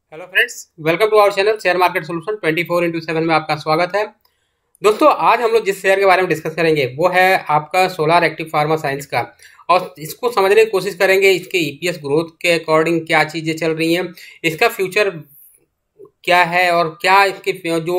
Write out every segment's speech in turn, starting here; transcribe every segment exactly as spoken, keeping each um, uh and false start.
Hello friends, welcome to our channel share market solution twenty four into seven में आपका स्वागत है। दोस्तों, आज हम लोग जिस शेयर के बारे में डिस्कस करेंगे वो है आपका सोलार एक्टिव फार्मा साइंस का। और इसको समझने की कोशिश करेंगे, इसके ईपीएस ग्रोथ के अकॉर्डिंग क्या चीज़ें चल रही हैं, इसका फ्यूचर क्या है और क्या इसके जो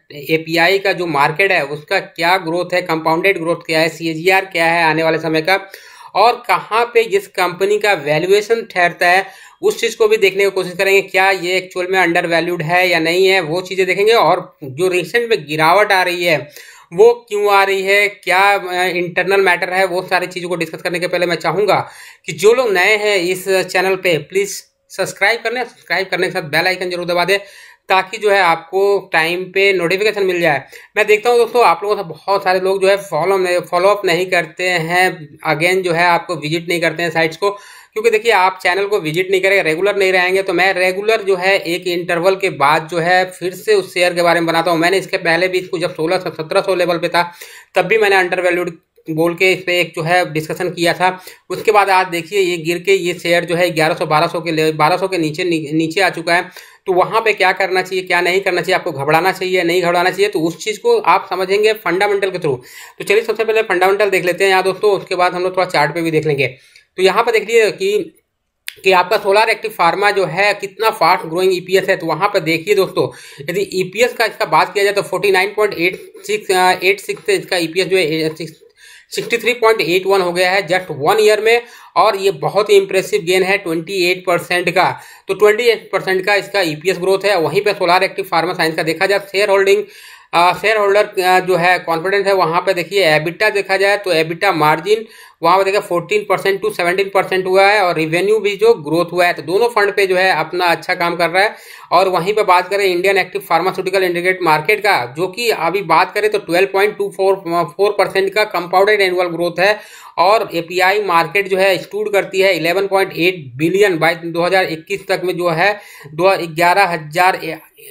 एपीआई का जो मार्केट है उसका क्या ग्रोथ है, कंपाउंडेड ग्रोथ क्या है, सीएजीआर क्या है आने वाले समय का, और कहाँ पे जिस कंपनी का वैल्यूएशन ठहरता है उस चीज़ को भी देखने की कोशिश करेंगे। क्या ये एक्चुअल में अंडर वैल्यूड है या नहीं है, वो चीज़ें देखेंगे। और जो रिसेंट में गिरावट आ रही है वो क्यों आ रही है, क्या इंटरनल मैटर है, वो सारी चीज़ों को डिस्कस करने के पहले मैं चाहूँगा कि जो लोग नए हैं इस चैनल पे प्लीज़ सब्सक्राइब करने सब्सक्राइब करने के साथ बेल आइकन जरूर दबा दें, ताकि जो है आपको टाइम पे नोटिफिकेशन मिल जाए। मैं देखता हूँ दोस्तों, आप लोगों से बहुत सारे लोग जो है फॉलो फॉलो अप नहीं करते हैं, अगेन जो है आपको विजिट नहीं करते हैं साइट्स को, क्योंकि देखिए आप चैनल को विजिट नहीं करेंगे, रेगुलर नहीं रहेंगे, तो मैं रेगुलर जो है एक इंटरवल के बाद जो है फिर से उस शेयर के बारे में बनाता हूँ। मैंने इसके पहले भी इसको जब सोलह सौ सत्रह सौ लेवल पे था तब भी मैंने अंडर वैल्यूड बोल के इस पर एक जो है डिस्कशन किया था। उसके बाद आज देखिए ये गिर के ये शेयर जो है ग्यारह सौ बारह सौ के बारह सौ के नीचे नीचे आ चुका है। तो वहाँ पे क्या करना चाहिए, क्या नहीं करना चाहिए, आपको घबराना चाहिए नहीं घबराना चाहिए, तो उस चीज़ को आप समझेंगे फंडामेंटल के थ्रू। तो चलिए सबसे पहले फंडामेंटल देख लेते हैं यहाँ दोस्तों, उसके बाद हम लोग थोड़ा चार्ट पे भी देख लेंगे। तो यहाँ पर देख लीजिए कि कि आपका सोलार एक्टिव फार्मा जो है कितना फास्ट ग्रोइंग ईपीएस है। तो वहां पर देखिए दोस्तों, यदि ईपीएस का इसका बात किया जाए तो forty nine point eight six eight six से इसका ईपीएस जो है sixty three point eight one हो गया है जस्ट वन ईयर में। और ये बहुत ही इंप्रेसिव गेन है ट्वेंटी एट परसेंट का। तो ट्वेंटी एट परसेंट का इसका ईपीएस ग्रोथ है। वहीं पे सोलार एक्टिव फार्मा साइंस का देखा जाए शेयर होल्डिंग शेयर होल्डर जो है कॉन्फिडेंस है, वहां पे देखिए एबिटा देखा जाए तो एबिटा मार्जिन वहां पे देखिए fourteen percent to seventeen percent हुआ है, और रिवेन्यू भी जो ग्रोथ हुआ है। तो दोनों फंड पे जो है अपना अच्छा काम कर रहा है। और वहीं पे बात करें Indian active pharmaceutical integrated market का, जो कि अभी बात करें तो twelve point two four percent का कंपाउंडेड एनुअल ग्रोथ है। और एपीआई मार्केट जो है स्टूड करती है eleven point eight billion by दो हज़ार इक्कीस तक में जो है दो ग्यारह हजार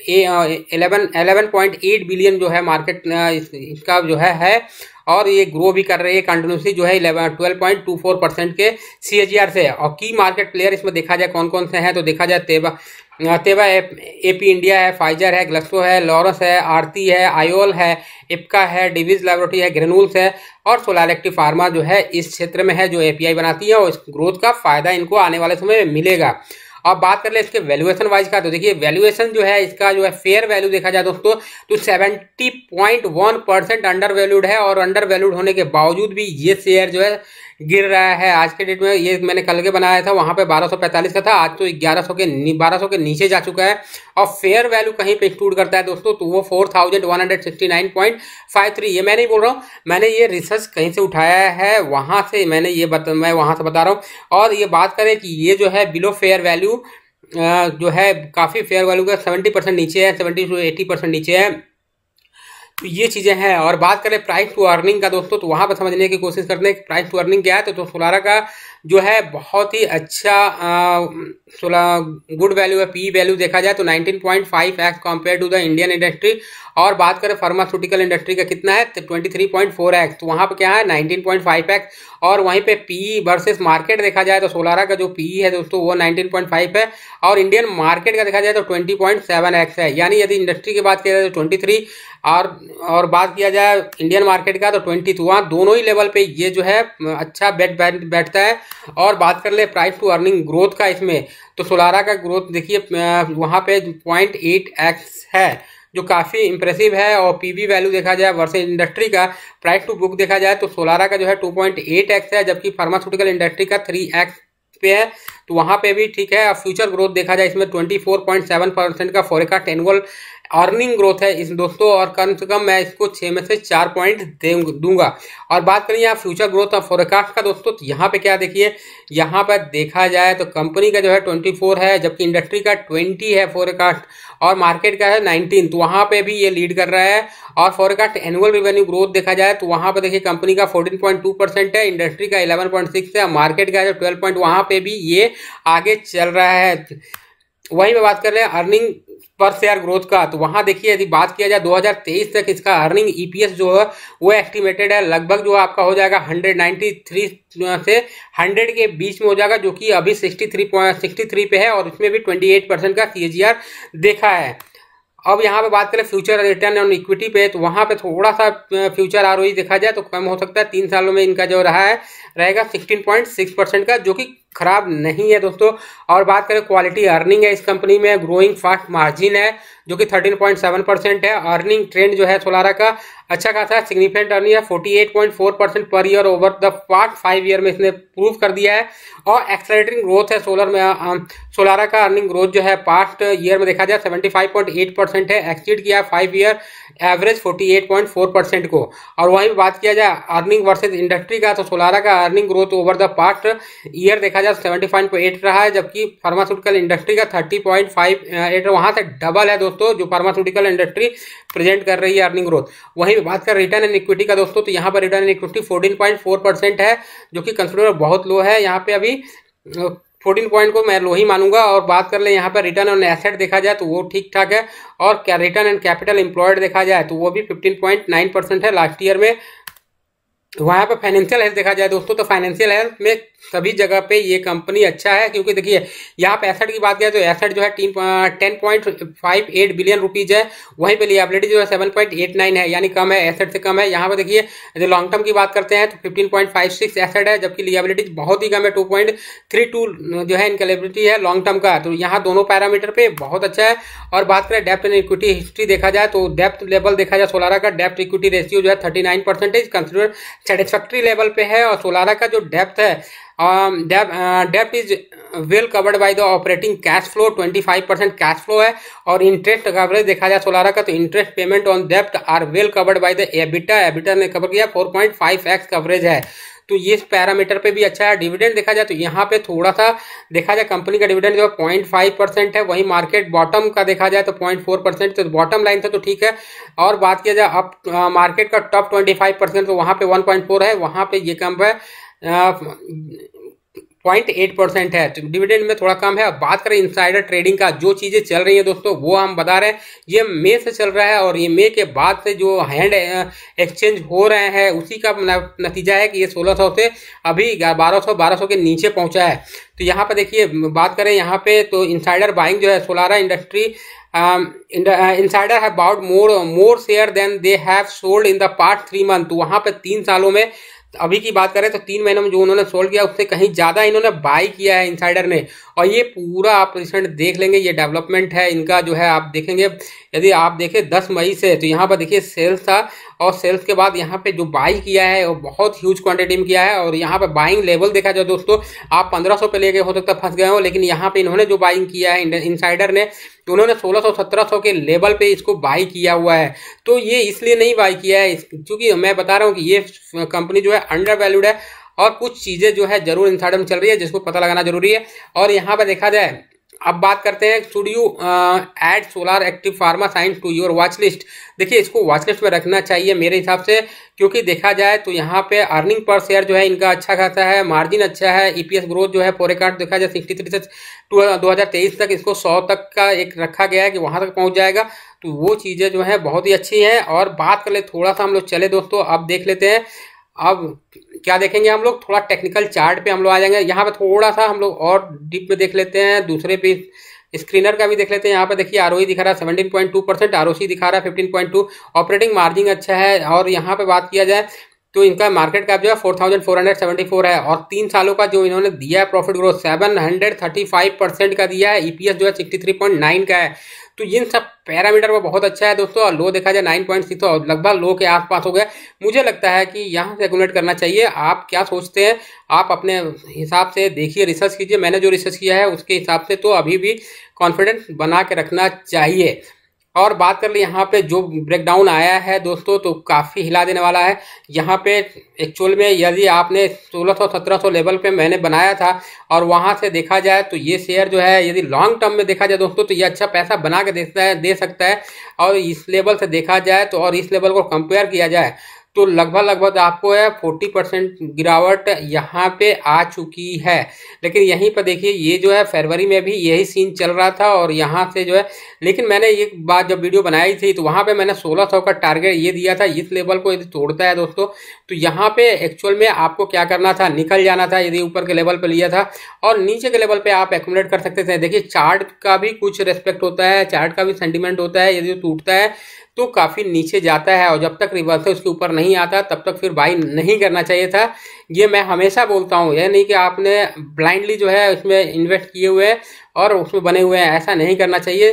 eleven eleven point eight billion जो है मार्केट इसका जो है है और ये ग्रो भी कर रही है कंटिन्यूसली जो है twelve point two four percent के सीएजीआर से। और की मार्केट प्लेयर इसमें देखा जाए कौन कौन से हैं, तो देखा जाए तेबा तेबा एपी इंडिया है, फाइजर है, ग्लक्सो है, लॉरस है, आरती है, आयोल है, इप्का है, डिविज लैबोरेटरी है, ग्रेनुल्स है, और सोलार एक्टिव फार्मा जो है इस क्षेत्र में है जो एपीआई बनाती है, और इस ग्रोथ का फायदा इनको आने वाले समय में मिलेगा। अब बात कर ले इसके वैल्यूएशन वाइज का, तो देखिए वैल्यूएशन जो है इसका जो है फेयर वैल्यू देखा जाए दोस्तों तो seventy point one percent undervalued है। और अंडर वैल्यूड होने के बावजूद भी ये शेयर जो है गिर रहा है आज के डेट में। ये मैंने कल के बनाया था, वहां पे बारह सौ पैंतालीस का था, आज तो ग्यारह सौ के बारह सौ के नीचे जा चुका है। और फेयर वैल्यू कहीं पे एक्सक्लूड करता है दोस्तों तो वो four thousand one hundred sixty nine point five three. ये मैं नहीं बोल रहा हूँ, मैंने ये रिसर्च कहीं से उठाया है, वहां से मैंने ये बता मैं वहां से बता रहा हूँ। और ये बात करें कि ये जो है बिलो फेयर वैल्यू जो है काफी फेयर वैल्यू का सेवेंटी परसेंट नीचे है, सेवेंटी टू एटी परसेंट नीचे है। तो ये चीजें हैं। और बात करें प्राइस टू अर्निंग का दोस्तों, तो वहां पर समझने की कोशिश करते हैं प्राइस टू अर्निंग क्या है। तो, तो सोलारा का जो है बहुत ही अच्छा सोला गुड वैल्यू है। पी वैल्यू देखा जाए तो nineteen point five x compare to the Indian industry. और बात करें फार्मास्यूटिकल इंडस्ट्री का कितना है तो twenty three point four x. तो वहां पे क्या है नाइनटीन पॉइंट फाइव एक्स। और वहीं पे पी वर्सेस मार्केट देखा जाए तो सोलारा का जो पी है दोस्तों वो नाइनटीन पॉइंट फाइव है, और इंडियन मार्केट का देखा जाए तो ट्वेंटी पॉइंट सेवन एक्स है। यानी यदि इंडस्ट्री की बात किया जाए तो ट्वेंटी थ्री और और बात किया जाए इंडियन मार्केट का तो ट्वेंटी टू। वहाँ दोनों ही लेवल पे ये जो है अच्छा बैठ बैठता है। और बात कर ले प्राइस टू अर्निंग ग्रोथ का इसमें, तो सोलारा का ग्रोथ देखिए वहाँ पे पॉइंट एट एक्स है जो काफी इंप्रेसिव है। और पीवी वैल्यू देखा जाए वर्सेस इंडस्ट्री का प्राइस टू बुक देखा जाए तो सोलारा का जो है टू पॉइंट एट एक्स है, जबकि फार्मास्यूटिकल इंडस्ट्री का थ्री एक्स पे है। तो वहां पे भी ठीक है। फ्यूचर ग्रोथ देखा जाए इसमें twenty four point seven percent का फोरकास्ट एनुअल अर्निंग ग्रोथ है इस दोस्तों। और कम से कम मैं इसको छह में से चार पॉइंट दूंगा। और बात करें यहाँ फ्यूचर ग्रोथ और फोरकास्ट का दोस्तों, तो यहाँ पे क्या देखिए, यहाँ पर देखा जाए तो कंपनी का जो है ट्वेंटी फोर है, जबकि इंडस्ट्री का ट्वेंटी है फोरकास्ट, और मार्केट का है नाइनटीन। तो वहां पे भी ये लीड कर रहा है। और फोरकास्ट एनुअल रेवेन्यू ग्रोथ देखा जाए तो वहां पे देखिए कंपनी का फोर्टीन पॉइंट टू परसेंट है, इंडस्ट्री का इलेवन पॉइंट सिक्स है, मार्केट का है ट्वेल्व पॉइंट, वहां पे भी ये आगे चल रहा है। वहीं पे बात कर रहे हैं अर्निंग पर शेयर ग्रोथ का, तो वहां देखिए यदि बात किया जाए दो हज़ार तेईस तक इसका अर्निंग ईपीएस जो है वो एस्टिमेटेड है लगभग जो आपका हो जाएगा एक सौ तिरानवे से सौ के बीच में हो जाएगा, जो कि अभी तिरसठ तिरसठ पे है और उसमें भी अट्ठाईस परसेंट का सीएजीआर देखा है। अब यहाँ पे बात करें फ्यूचर रिटर्न ऑन इक्विटी पे, तो वहां पे थोड़ा सा फ्यूचर आरओई देखा जाए तो कम हो सकता है, तीन सालों में इनका जो रहा है रहेगा सोलह पॉइंट छह परसेंट का, जो कि खराब नहीं है दोस्तों। और बात करें क्वालिटी अर्निंग है इस कंपनी में, ग्रोइंग फास्ट मार्जिन है जो कि तेरह पॉइंट सात परसेंट है। अर्निंग ट्रेंड जो है सोलारा का अच्छा खासा सिग्निफिकेंट अर्निंग है, अड़तालीस पॉइंट चार percent per year over the past five year में इसने प्रूव कर दिया है। और एक्सेलरेटिंग ग्रोथ है सोलर में, सोलारा का अर्निंग ग्रोथ जो है पास्ट ईयर में देखा जाए पचहत्तर पॉइंट आठ परसेंट है, एक्सीड किया फाइव ईयर एवरेज अड़तालीस पॉइंट चार परसेंट को। और वहीं बात किया जाए अर्निंग वर्सेज इंडस्ट्री का, तो सोलारा का earning growth over the past year देखा जाए पचहत्तर पॉइंट आठ रहा है, जबकि फार्मास्यूटिकल इंडस्ट्री का तीस पॉइंट अट्ठावन वहां से डबल है दोस्तों जो फार्मास्यूटिकल इंडस्ट्री प्रेजेंट कर रही है अर्निंग ग्रोथ। वहीं बात कर रिटर्न एंड इक्विटी का दोस्तों, तो यहाँ पर रिटर्न एंड इक्विटी चौदह पॉइंट चार परसेंट है, जो कि कंसिडर बहुत लो है। यहाँ पे अभी चौदह पॉइंट को मैं लो ही मानूंगा। और बात कर ले यहाँ पर रिटर्न ऑन एसेट देखा जाए तो वो ठीक ठाक है, और क्या रिटर्न एंड कैपिटल एम्प्लॉयड देखा जाए तो वो भी पंद्रह पॉइंट नौ परसेंट है लास्ट ईयर में। वहां पर फाइनेंशियल हेल्थ देखा जाए दोस्तों, तो फाइनेंशियल हेल्थ में सभी जगह पे ये कंपनी अच्छा है, क्योंकि देखिए यहाँ पे एसेट की बात करें तो एसेट जो है ten point five eight billion rupees है, वहीं पे लिएबिलिटी जो है सेवन पॉइंट एट नाइन है, यानी कम है, एसेट से कम है। यहाँ पे देखिए यदि लॉन्ग टर्म की बात करते हैं तो fifteen point five six asset है, जबकि लिएबिलिटी बहुत ही कम है, टू पॉइंट थ्री टू जो है इनका लिएबिलिटी है लॉन्ग टर्म का। तो यहाँ दोनों पैरामीटर पे बहुत अच्छा है। और बात करें डेप्थ एंड इक्विटी हिस्ट्री देखा जाए तो डेप्थ लेवल देखा जाए सोलारा का डेप्थ इक्विटी रेशियो जो है thirty nine percentage consider satisfactory level पे है। और सोलारा का जो डेप्थ है depth is well covered by the operating cash flow, पच्चीस परसेंट कैश फ्लो है। और इंटरेस्ट कवरेज देखा जाए सोलारा का तो इंटरेस्ट पेमेंट ऑन डेप्ट are well covered by the EBITDA, EBITDA ने कवर किया four point five x coverage है, तो ये पैरामीटर पे भी अच्छा है। डिविडेंड देखा जाए तो यहाँ पे थोड़ा सा देखा जाए कंपनी का डिविडेंड जो है पॉइंट फाइव परसेंट है, वहीं मार्केट बॉटम का देखा जाए तो पॉइंट फोर परसेंट, तो बॉटम लाइन से तो ठीक है। और बात किया जाए अब मार्केट का टॉप ट्वेंटी फाइव परसेंट तो वहाँ पे वन पॉइंट फोर है, वहाँ पे ये कम है पॉइंट एट परसेंट है, तो डिविडेंड में थोड़ा कम है। अब बात करें इनसाइडर ट्रेडिंग का, जो चीजें चल रही है दोस्तों वो हम बता रहे हैं, ये मई से चल रहा है और ये मई के बाद से जो हैंड एक्सचेंज हो रहे हैं उसी का नतीजा है कि ये सोलह सौ से अभी बारह सौ बारह सौ के नीचे पहुंचा है। तो यहाँ पे देखिए बात करें यहाँ पे तो इनसाइडर बाइंग जो है Solara industry insider have bought more more share than they have sold in the past three month, तो वहां पे तीन सालों में अभी की बात करें तो तीन महीनों में जो उन्होंने सोल्ड किया उससे कहीं ज्यादा इन्होंने बाई किया है इनसाइडर ने। और ये पूरा आप रिसेंट देख लेंगे, ये डेवलपमेंट है इनका जो है आप देखेंगे, यदि आप देखें दस मई से तो यहाँ पर देखिए सेल्स था और सेल्स के बाद यहाँ पे जो बाई किया है वो बहुत ह्यूज क्वांटिटी में किया है। और यहाँ पे बाइंग लेवल देखा जाए दोस्तों, आप पंद्रह सौ पे लेके हो सकता है फंस गए हो, लेकिन यहाँ पे इन्होंने जो बाइंग किया है इनसाइडर ने तो उन्होंने सोलह सौ सत्रह सौ के लेवल पे इसको बाई किया हुआ है। तो ये इसलिए नहीं बाई किया है क्योंकि मैं बता रहा हूँ कि ये कंपनी जो है अंडर वैल्यूड है और कुछ चीजें जो है जरूर इनसाइडर में चल रही है जिसको पता लगाना जरूरी है। और यहाँ पे देखा जाए अब बात करते हैं should you add Solara active pharma science to your watch list. देखिए इसको वॉच लिस्ट में रखना चाहिए मेरे हिसाब से, क्योंकि देखा जाए तो यहाँ पे अर्निंग पर शेयर जो है इनका अच्छा खासा है, मार्जिन अच्छा है, ईपीएस ग्रोथ जो है फोरकास्ट देखा जाए सिक्सटी थ्री से दो हजार तेईस तक इसको सौ तक का एक रखा गया है कि वहां तक पहुंच जाएगा, तो वो चीजें जो है बहुत ही अच्छी है। और बात कर ले थोड़ा सा हम लोग चले दोस्तों, अब देख लेते हैं अब क्या देखेंगे हम लोग, थोड़ा टेक्निकल चार्ट पे हम लोग आ जाएंगे। यहाँ पे थोड़ा सा हम लोग और डीप में देख लेते हैं, दूसरे पे स्क्रीनर का भी देख लेते हैं। यहाँ पे देखिए आरओई दिखा रहा है seventeen point two percent, ROC दिखा रहा है fifteen point two, operating margin अच्छा है। और यहाँ पे बात किया जाए तो इनका मार्केट कैप जो है four thousand four hundred seventy four है और तीन सालों का जो इन्होंने दिया है profit growth seven hundred thirty five percent का दिया है, ईपीएस जो है सिक्सटी थ्री पॉइंट नाइन का है। तो इन सब पैरामीटर वो बहुत अच्छा है दोस्तों। और लो देखा जाए नाइन पॉइंट सिक्स और लगभग लो के आसपास हो गया। मुझे लगता है कि यहाँ से एक्यूमुलेट करना चाहिए। आप क्या सोचते हैं, आप अपने हिसाब से देखिए, रिसर्च कीजिए। मैंने जो रिसर्च किया है उसके हिसाब से तो अभी भी कॉन्फिडेंस बना के रखना चाहिए। और बात कर ली यहाँ पे जो ब्रेकडाउन आया है दोस्तों तो काफ़ी हिला देने वाला है। यहाँ पे एक्चुअल में यदि आपने सोलह सौ सत्रह सौ लेवल पे मैंने बनाया था और वहाँ से देखा जाए तो ये शेयर जो है यदि लॉन्ग टर्म में देखा जाए दोस्तों तो ये अच्छा पैसा बना के देता है दे सकता है। और इस लेवल से देखा जाए तो और इस लेवल को कंपेयर किया जाए तो लगभग लगभग आपको है फोर्टी परसेंट गिरावट यहाँ पे आ चुकी है। लेकिन यहीं पर देखिए ये जो है फरवरी में भी यही सीन चल रहा था और यहाँ से जो है, लेकिन मैंने एक बात जब वीडियो बनाई थी तो वहाँ पे मैंने सोलह सौ का टारगेट ये दिया था। इस लेवल को यदि तोड़ता है दोस्तों तो यहाँ पे एक्चुअल में आपको क्या करना था, निकल जाना था यदि ऊपर के लेवल पे लिया था, और नीचे के लेवल पे आप एक्यूमुलेट कर सकते थे। देखिए चार्ट का भी कुछ रेस्पेक्ट होता है, चार्ट का भी सेंटीमेंट होता है। यदि टूटता है तो काफी नीचे जाता है और जब तक रिवर्सल उसके ऊपर नहीं आता तब तक फिर बाई नहीं करना चाहिए था। ये मैं हमेशा बोलता हूँ, यह नहीं कि आपने ब्लाइंडली जो है उसमें इन्वेस्ट किए हुए हैं और उसमें बने हुए हैं, ऐसा नहीं करना चाहिए।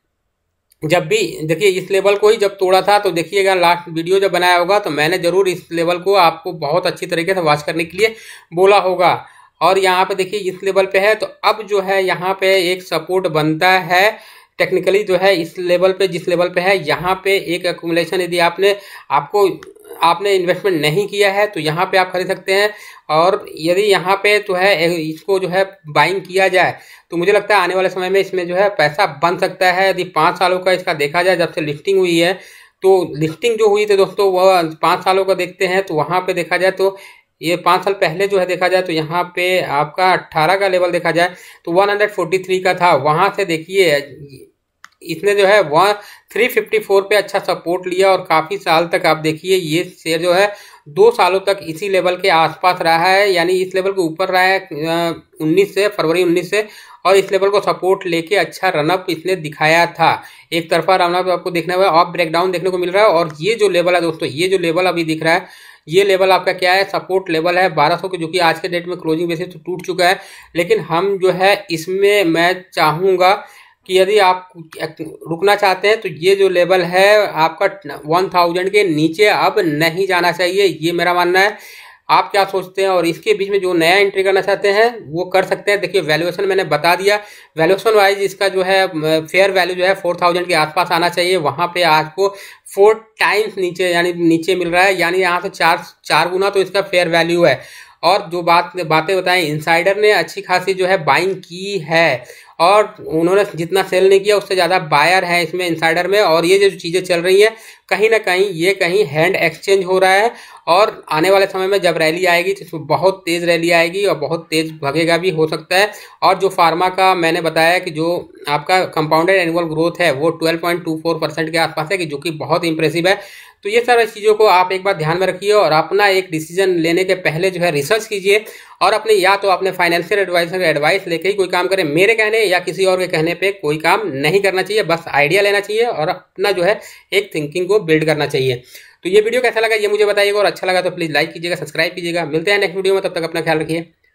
जब भी देखिए इस लेवल को ही जब तोड़ा था तो देखिएगा लास्ट वीडियो जब बनाया होगा तो मैंने जरूर इस लेवल को आपको बहुत अच्छी तरीके से वॉच करने के लिए बोला होगा। और यहाँ पे देखिए इस लेवल पे है तो अब जो है यहाँ पे एक सपोर्ट बनता है टेक्निकली जो है इस लेवल पे, जिस लेवल पे है यहाँ पे एक एक्यूमुलेशन यदि आपने आपको आपने इन्वेस्टमेंट नहीं किया है तो यहाँ पे आप खरीद सकते हैं। और यदि यहाँ पे तो है इसको जो है बाइंग किया जाए तो मुझे लगता है आने वाले समय में इसमें जो है पैसा बन सकता है। यदि पाँच सालों का इसका देखा जाए, जब से लिस्टिंग हुई है तो लिस्टिंग जो हुई थी दोस्तों वह पाँच सालों का देखते हैं तो वहाँ पे देखा जाए तो ये पाँच साल पहले जो है देखा जाए तो यहाँ पे आपका अट्ठारह का लेवल देखा जाए तो वन हंड्रेड फोर्टी थ्री का था। वहाँ से देखिए इसने जो है वन थ्री फिफ्टी फोर पे अच्छा सपोर्ट लिया और काफ़ी साल तक आप देखिए ये शेयर जो है दो सालों तक इसी लेवल के आसपास रहा है, यानी इस लेवल के ऊपर रहा है उन्नीस से फरवरी उन्नीस से, और इस लेवल को सपोर्ट लेके अच्छा रनअप इसने दिखाया था। एक तरफा रनअप आपको देखना हुआ, ऑफ ब्रेकडाउन देखने को मिल रहा है। और ये जो लेवल है दोस्तों, ये जो लेवल अभी दिख रहा है, ये लेवल आपका क्या है, सपोर्ट लेवल है बारह सौ के, जो कि आज के डेट में क्लोजिंग बेसिस तो टूट चुका है। लेकिन हम जो है इसमें मैं चाहूँगा कि यदि आप रुकना चाहते हैं तो ये जो लेवल है आपका वन थाउजेंड के नीचे अब नहीं जाना चाहिए, ये मेरा मानना है। आप क्या सोचते हैं? और इसके बीच में जो नया एंट्री करना चाहते हैं वो कर सकते हैं। देखिए वैल्यूएशन मैंने बता दिया, वैल्यूएशन वाइज इसका जो है फेयर वैल्यू जो है फोर थाउजेंड के आसपास आना चाहिए। वहां पे आपको फोर टाइम्स नीचे यानी नीचे मिल रहा है, यानी यहाँ से चार चार गुना तो इसका फेयर वैल्यू है। और जो बात बातें बताएं, इनसाइडर ने अच्छी खासी जो है बाइंग की है और उन्होंने जितना सेल नहीं किया उससे ज़्यादा बायर है इसमें इनसाइडर में। और ये जो चीज़ें चल रही हैं कहीं ना कहीं ये कहीं हैंड एक्सचेंज हो रहा है और आने वाले समय में जब रैली आएगी तो इसमें बहुत तेज़ रैली आएगी और बहुत तेज़ भगेगा भी हो सकता है। और जो फार्मा का मैंने बताया कि जो आपका कंपाउंडेड एनुअल ग्रोथ है वो twelve point two four percent के आसपास है, कि जो कि बहुत इंप्रेसिव है। तो ये सारी चीज़ों को आप एक बार ध्यान में रखिए और अपना एक डिसीजन लेने के पहले जो है रिसर्च कीजिए और अपने या तो अपने फाइनेंशियल एडवाइजर का एडवाइस लेके ही कोई काम करें। मेरे कहने या किसी और के कहने पे कोई काम नहीं करना चाहिए, बस आइडिया लेना चाहिए और अपना जो है एक थिंकिंग को बिल्ड करना चाहिए। तो ये वीडियो कैसा लगा ये मुझे बताइएगा और अच्छा लगा तो प्लीज़ लाइक कीजिएगा, सब्सक्राइब कीजिएगा। मिलते हैं नेक्स्ट वीडियो में, तब तक अपना ख्याल रखिए।